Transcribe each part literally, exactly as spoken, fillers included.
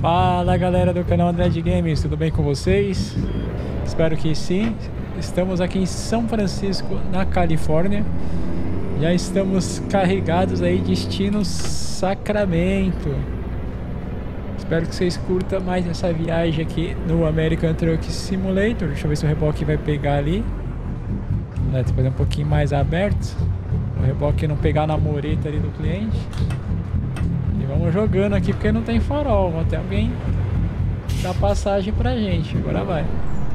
Fala galera do canal Android Games, tudo bem com vocês? Espero que sim. Estamos aqui em São Francisco, na Califórnia. Já estamos carregados aí, destino Sacramento. Espero que vocês curtam mais essa viagem aqui no American Truck Simulator. Deixa eu ver se o reboque vai pegar ali. Vamos fazer um pouquinho mais aberto, o reboque não pegar na mureta ali do cliente. E vamos jogando aqui porque não tem farol. Vamos ter alguém dar passagem pra gente. Agora vai.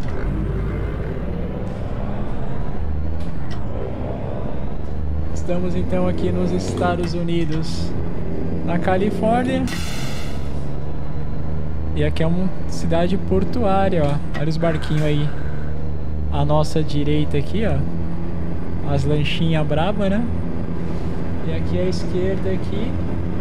Estamos então aqui nos Estados Unidos, na Califórnia. E aqui é uma cidade portuária, ó. Olha os barquinhos aí à nossa direita aqui, ó. As lanchinhas braba, né? E aqui à esquerda aqui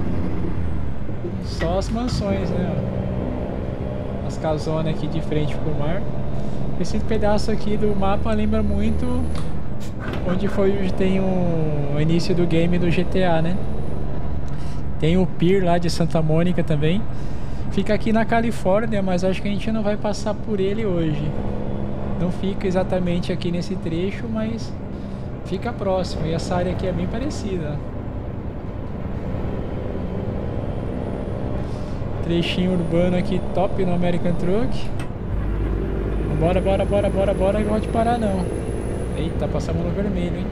só as mansões, né? As casonas aqui de frente pro mar. Esse pedaço aqui do mapa lembra muito onde foi onde tem o, o início do game do G T A, né? Tem o Pier lá de Santa Mônica também. Fica aqui na Califórnia, mas acho que a gente não vai passar por ele hoje. Não fica exatamente aqui nesse trecho, mas fica próximo. E essa área aqui é bem parecida. Trechinho urbano aqui top no American Truck. Bora, bora, bora, bora, bora. Não pode parar não. Eita, passamos no vermelho, hein?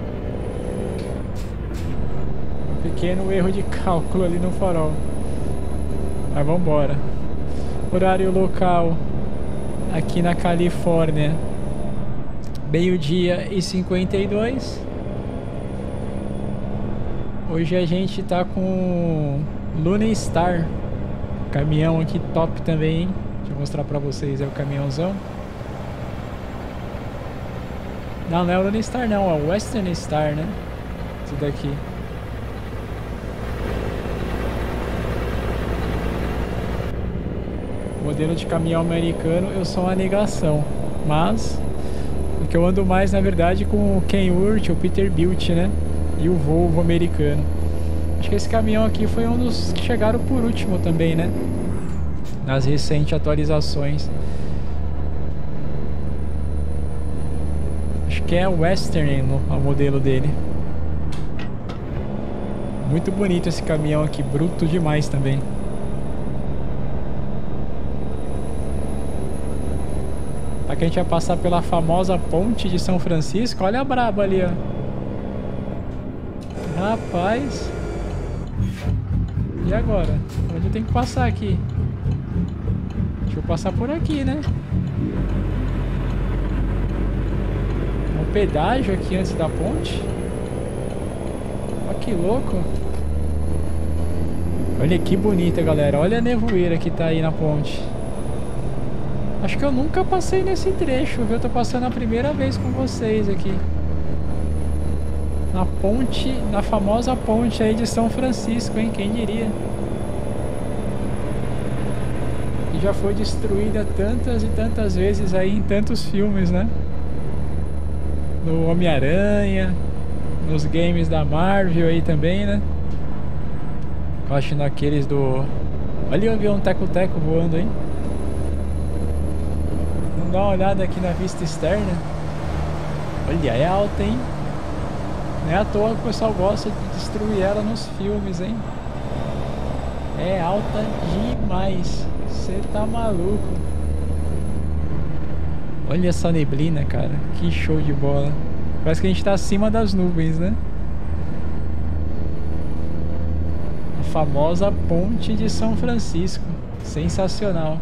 Um pequeno erro de cálculo ali no farol. Mas vamos embora. Horário local aqui na Califórnia, meio-dia e cinquenta e dois. Hoje a gente tá com Luna Star. Caminhão aqui top também, hein? Deixa eu mostrar pra vocês, é o caminhãozão. Não, não é o Luna Star não, é o Western Star, né? Isso daqui. Modelo de caminhão americano, eu sou uma negação. Mas o que eu ando mais, na verdade, com o Kenworth, o Peterbilt, né? E o Volvo americano. Acho que esse caminhão aqui foi um dos que chegaram por último também, né? Nas recentes atualizações. Acho que é o Western o modelo dele. Muito bonito esse caminhão aqui, bruto demais também. Aqui a gente vai passar pela famosa ponte de São Francisco. Olha a braba ali, ó. Rapaz. E agora? Onde eu tenho que passar aqui? Deixa eu passar por aqui, né? Um pedágio aqui antes da ponte. Olha que louco. Olha que bonita, galera. Olha a nevoeira que tá aí na ponte. Acho que eu nunca passei nesse trecho, viu? Eu tô passando a primeira vez com vocês aqui. Na ponte, na famosa ponte aí de São Francisco, hein? Quem diria? Que já foi destruída tantas e tantas vezes aí em tantos filmes, né? No Homem-Aranha, nos games da Marvel aí também, né? Eu acho naqueles do... Olha o avião teco-teco voando, hein? Vamos dar uma olhada aqui na vista externa. Olha, é alta, hein? Não é à toa que o pessoal gosta de destruir ela nos filmes, hein? É alta demais. Você tá maluco. Olha essa neblina, cara. Que show de bola. Parece que a gente tá acima das nuvens, né? A famosa ponte de São Francisco. Sensacional.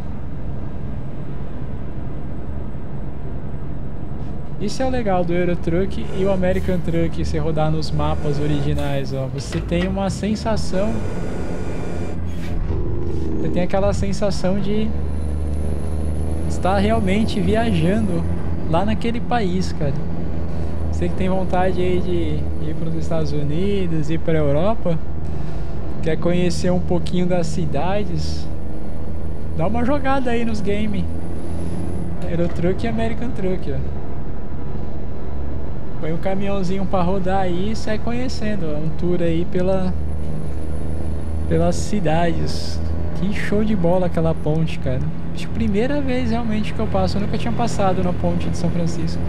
Isso é o legal do Euro Truck e o American Truck, se rodar nos mapas originais, ó. Você tem uma sensação... Você tem aquela sensação de estar realmente viajando lá naquele país, cara. Você que tem vontade aí de ir para os Estados Unidos, ir para a Europa, quer conhecer um pouquinho das cidades, dá uma jogada aí nos games. Euro Truck e American Truck, ó. Põe um caminhãozinho para rodar aí e sai conhecendo, ó, um tour aí pela, pelas cidades Que show de bola aquela ponte, cara. Acho que primeira vez realmente que eu passo. Eu nunca tinha passado na ponte de São Francisco.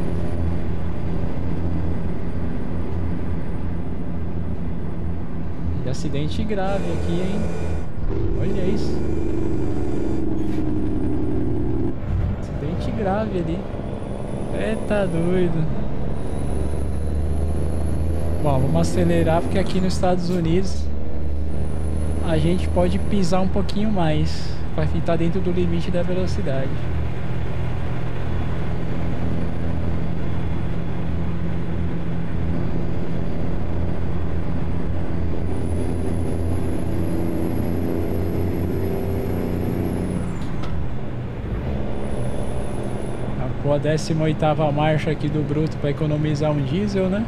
E acidente grave aqui, hein? Olha isso. Acidente grave ali. É, tá doido. Bom, vamos acelerar porque aqui nos Estados Unidos a gente pode pisar um pouquinho mais para ficar dentro do limite da velocidade. A décima oitava marcha aqui do bruto para economizar um diesel, né?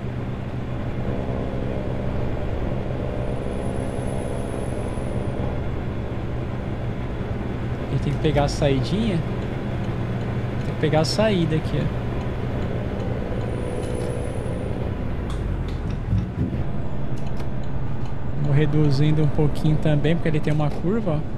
Aqui tem que pegar a saidinha. Tem que pegar a saída aqui, ó. Vou reduzindo um pouquinho também, porque ele tem uma curva, ó.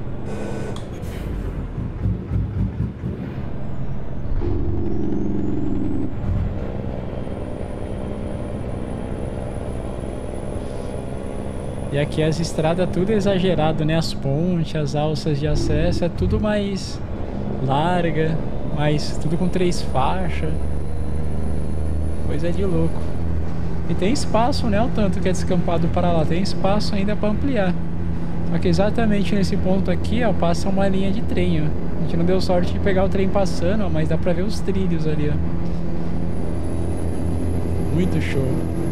E aqui as estradas tudo exagerado, né? As pontes, as alças de acesso, é tudo mais larga, mais tudo com três faixas. Coisa de louco. E tem espaço, né? O tanto que é descampado para lá, tem espaço ainda para ampliar. Só que exatamente nesse ponto aqui, ó, passa uma linha de trem, ó. A gente não deu sorte de pegar o trem passando, ó, mas dá pra ver os trilhos ali, ó. Muito show.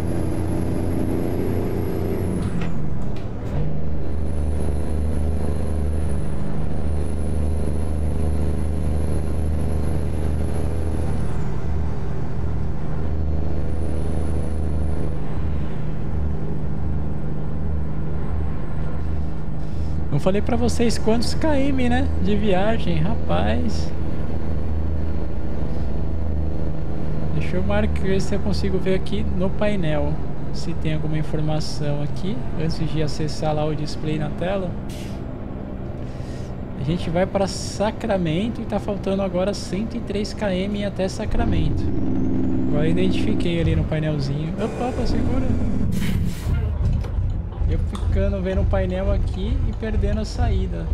Não falei pra vocês quantos km, né? De viagem, rapaz. Deixa eu marcar, ver se eu consigo ver aqui no painel se tem alguma informação aqui antes de acessar lá o display na tela. A gente vai para Sacramento e tá faltando agora cento e três km até Sacramento. Agora identifiquei ali no painelzinho. Opa, opa, segura. Eu ficando vendo o painel aqui e perdendo a saída.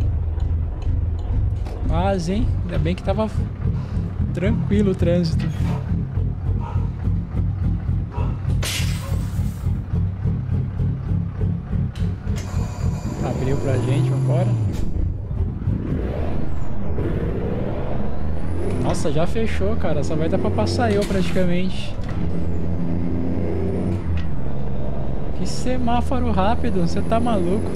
Quase, hein? Ainda bem que tava tranquilo o trânsito. Abriu pra gente, vambora. Nossa, já fechou, cara. Só vai dar pra passar eu praticamente. Que semáforo rápido, você tá maluco?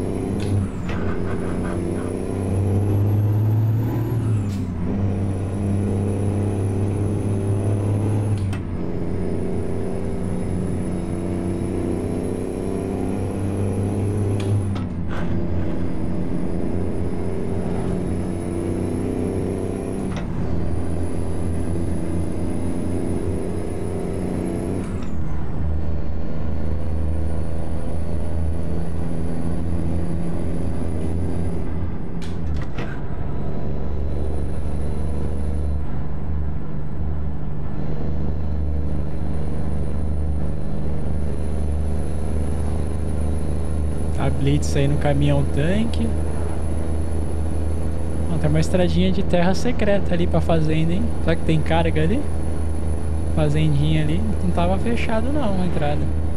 A Blitz aí no caminhão tanque. Ó, tem uma estradinha de terra secreta ali pra fazenda, hein? Será que tem carga ali? Fazendinha ali. Não tava fechado não a entrada.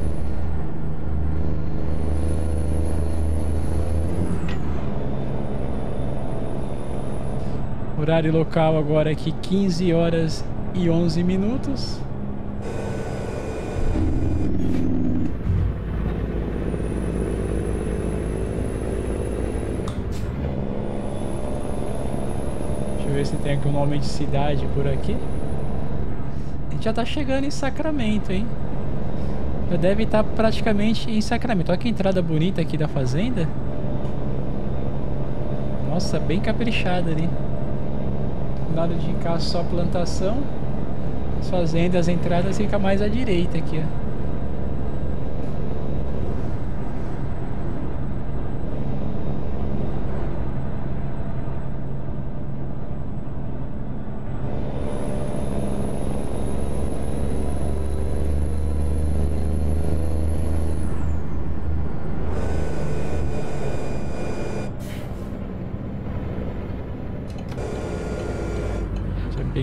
Horário local agora aqui quinze horas e onze minutos. Ver se tem aqui um nome de cidade por aqui. A gente já tá chegando em Sacramento, hein? Já deve estar praticamente em Sacramento. Olha que entrada bonita aqui da fazenda. Nossa, bem caprichada ali. Nada de cá, só plantação. As fazendas, as entradas ficam mais à direita aqui, ó.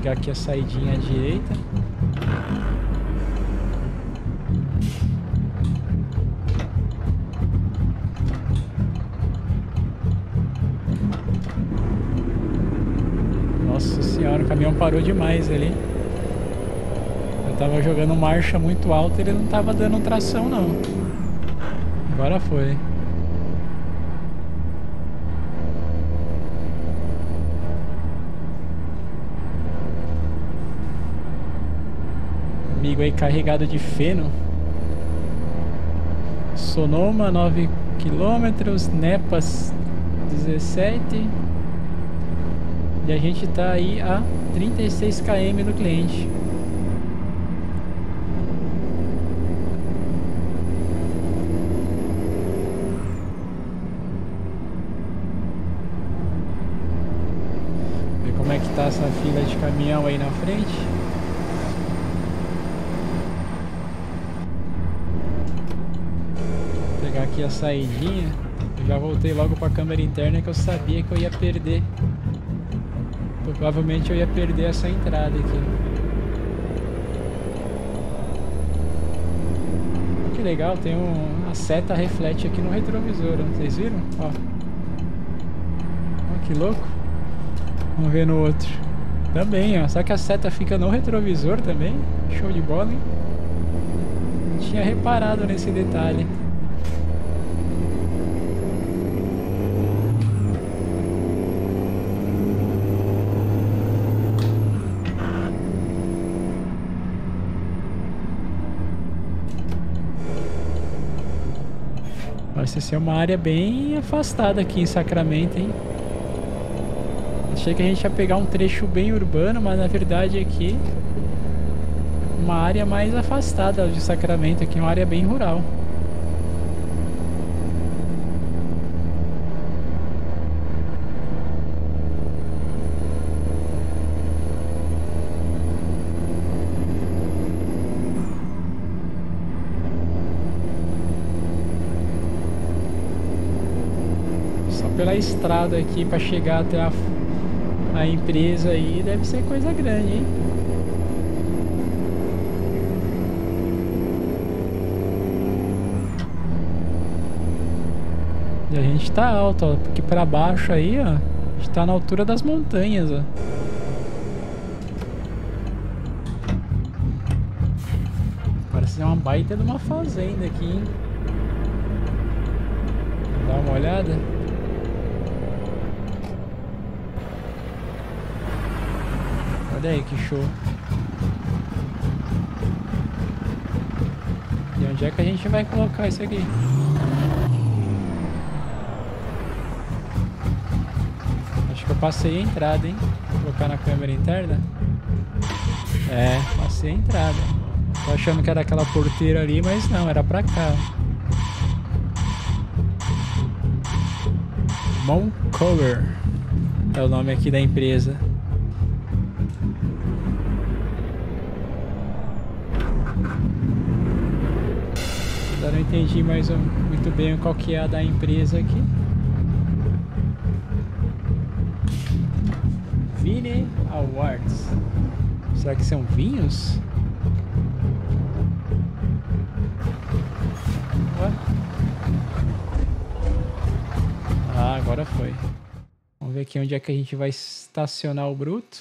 pegar aqui a saidinha à direita. Nossa senhora, o caminhão parou demais ali. Eu tava jogando marcha muito alta e ele não tava dando tração não. Agora foi. Amigo aí carregado de feno. Sonoma nove quilômetros, Nepas dezessete. E a gente tá aí a trinta e seis quilômetros do cliente. Ver como é que tá essa fila de caminhão aí na frente. Pegar aqui a saidinha. Eu já voltei logo para a câmera interna que eu sabia que eu ia perder. Provavelmente eu ia perder essa entrada aqui. Que legal, tem um, a seta reflete aqui no retrovisor, vocês viram? Ó. Ó, que louco. Vamos ver no outro. Também, ó. Só que a seta fica no retrovisor também. Show de bola, hein? Não tinha reparado nesse detalhe. Parece ser uma área bem afastada aqui em Sacramento, hein? Achei que a gente ia pegar um trecho bem urbano, mas na verdade aqui uma área mais afastada de Sacramento, aqui uma área bem rural. Pela estrada aqui para chegar até a, a empresa aí deve ser coisa grande, hein? E a gente tá alto, ó, porque para baixo aí, ó, a gente tá na altura das montanhas, ó. Parece ser uma baita de uma fazenda aqui, hein? Dá uma olhada. Olha aí que show. E onde é que a gente vai colocar isso aqui? Acho que eu passei a entrada, hein? Vou colocar na câmera interna. É, passei a entrada. Tô achando que era aquela porteira ali, mas não, era pra cá. Moncover é o nome aqui da empresa. Eu não entendi mais muito bem qual que é a da empresa aqui. Vine Awards. Será que são vinhos? Ué? Ah, agora foi. Vamos ver aqui onde é que a gente vai estacionar o bruto.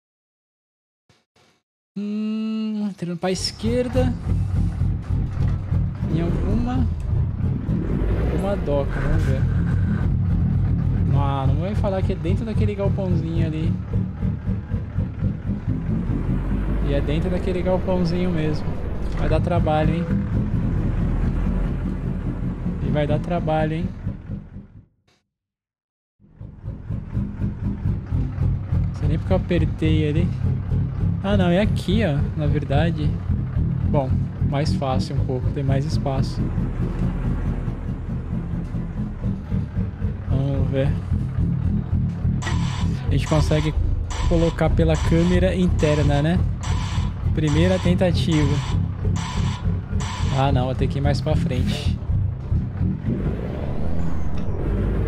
Hum, entrando para a esquerda. Em alguma uma doca, vamos ver. Não, não vai falar que é dentro daquele galpãozinho ali. E é dentro daquele galpãozinho mesmo. Vai dar trabalho, hein? E vai dar trabalho, hein? Não sei nem porque eu apertei ali. Ah não, é aqui, ó. Na verdade. Bom, mais fácil um pouco, tem mais espaço. Vamos ver. A gente consegue colocar pela câmera interna, né? Primeira tentativa. Ah não, vou ter que ir mais pra frente.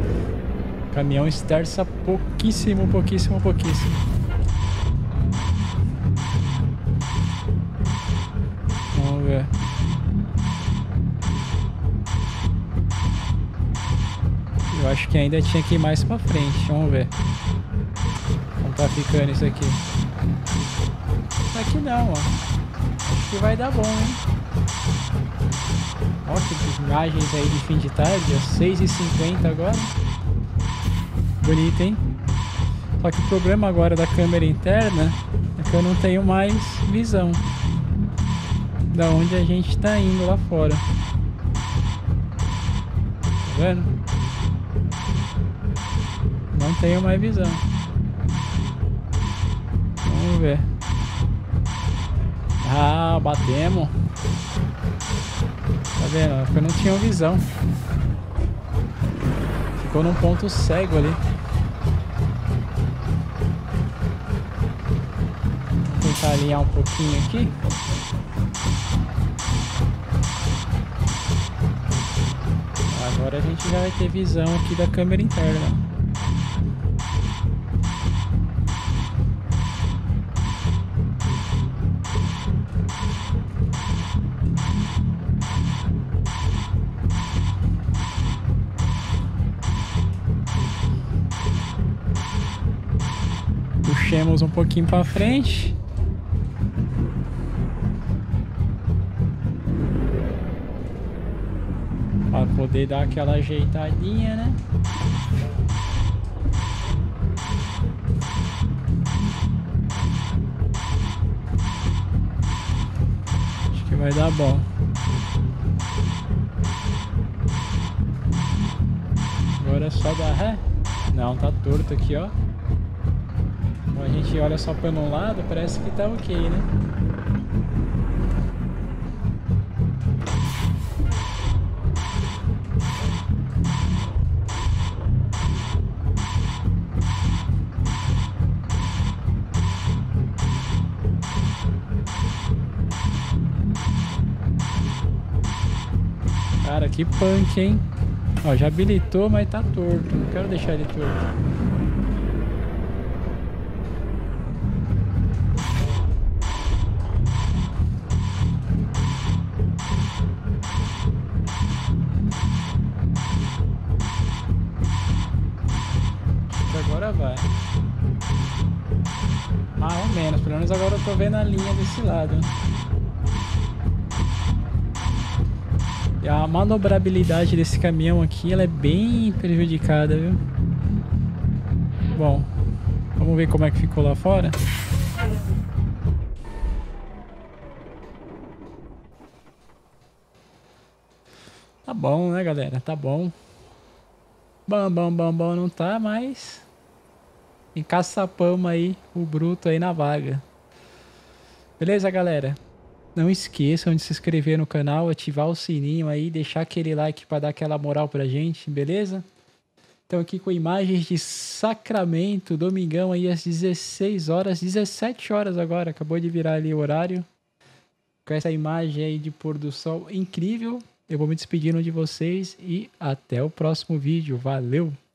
O caminhão esterça pouquíssimo, pouquíssimo, pouquíssimo. Eu acho que ainda tinha que ir mais pra frente. Vamos ver como tá ficando isso aqui. Aqui não, ó. Acho que vai dar bom, hein? Ó, que imagens aí de fim de tarde, ó. seis e cinquenta agora. Bonito, hein? Só que o problema agora da câmera interna é que eu não tenho mais visão da onde a gente tá indo lá fora. Tá vendo? Não tenho mais visão. Vamos ver. Ah, batemos. Tá vendo? Porque eu não tinha visão. Ficou num ponto cego ali. Vou tentar alinhar um pouquinho aqui. Agora a gente já vai ter visão aqui da câmera interna. Puxemos um pouquinho para frente. Para poder dar aquela ajeitadinha, né? Acho que vai dar bom. Agora é só dar ré. Não, tá torto aqui, ó. A gente olha só para um lado, parece que tá ok, né? Cara, que punk, hein? Ó, já habilitou, mas tá torto. Não quero deixar ele torto. Agora vai. Mais ou menos, pelo menos agora eu tô vendo a linha desse lado. E a manobrabilidade desse caminhão aqui, ela é bem prejudicada, viu? Bom, vamos ver como é que ficou lá fora. Tá bom, né, galera? Tá bom. Bom, bom, bom, bom não tá, mas encaçapamos aí o bruto aí na vaga. Beleza, galera? Não esqueçam de se inscrever no canal, ativar o sininho aí, deixar aquele like para dar aquela moral pra gente, beleza? Então aqui com imagens de Sacramento, domingão aí às dezesseis horas, dezessete horas agora, acabou de virar ali o horário. Com essa imagem aí de pôr do sol incrível, eu vou me despedindo de vocês e até o próximo vídeo. Valeu!